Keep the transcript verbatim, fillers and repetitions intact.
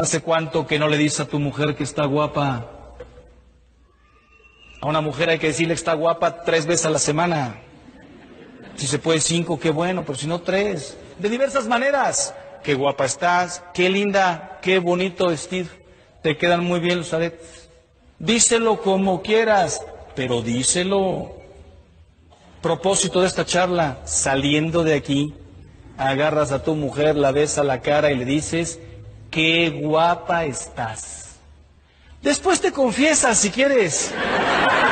¿Hace cuánto que no le dices a tu mujer que está guapa? A una mujer hay que decirle que está guapa tres veces a la semana. Si se puede cinco, qué bueno, pero si no tres. De diversas maneras. Qué guapa estás, qué linda, qué bonito vestido. Te quedan muy bien los aretes. Díselo como quieras, pero díselo. Propósito de esta charla, saliendo de aquí, agarras a tu mujer, la ves a la cara y le dices, qué guapa estás. Después te confiesas si quieres.